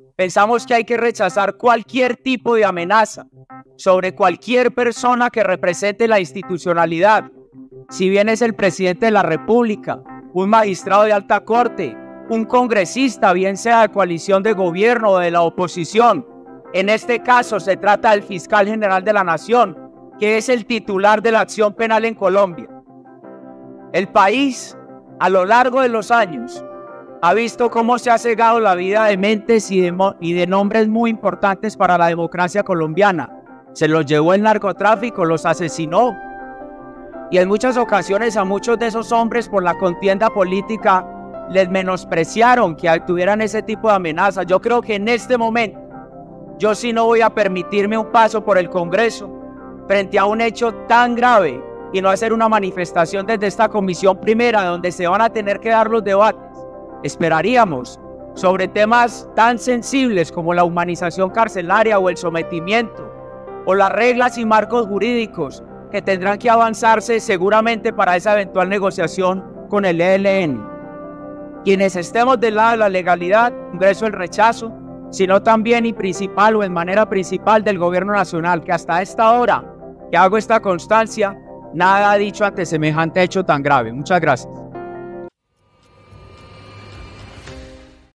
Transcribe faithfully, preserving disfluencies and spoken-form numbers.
Pensamos que hay que rechazar cualquier tipo de amenaza sobre cualquier persona que represente la institucionalidad, si bien es el presidente de la República, un magistrado de alta corte, un congresista, bien sea de coalición de gobierno o de la oposición. En este caso se trata del fiscal general de la Nación, que es el titular de la acción penal en Colombia. El país, a lo largo de los años, ha visto cómo se ha cegado la vida de mentes y de, y de nombres muy importantes para la democracia colombiana. Se los llevó el narcotráfico, los asesinó. Y en muchas ocasiones a muchos de esos hombres por la contienda política les menospreciaron que tuvieran ese tipo de amenazas. Yo creo que en este momento, yo sí no voy a permitirme un paso por el Congreso frente a un hecho tan grave y no hacer una manifestación desde esta comisión primera donde se van a tener que dar los debates. Esperaríamos sobre temas tan sensibles como la humanización carcelaria o el sometimiento o las reglas y marcos jurídicos que tendrán que avanzarse seguramente para esa eventual negociación con el E L N. Quienes estemos del lado de la legalidad, Congreso el rechazo, sino también y principal o en manera principal del gobierno nacional, que hasta esta hora que hago esta constancia, nada ha dicho ante semejante hecho tan grave. Muchas gracias.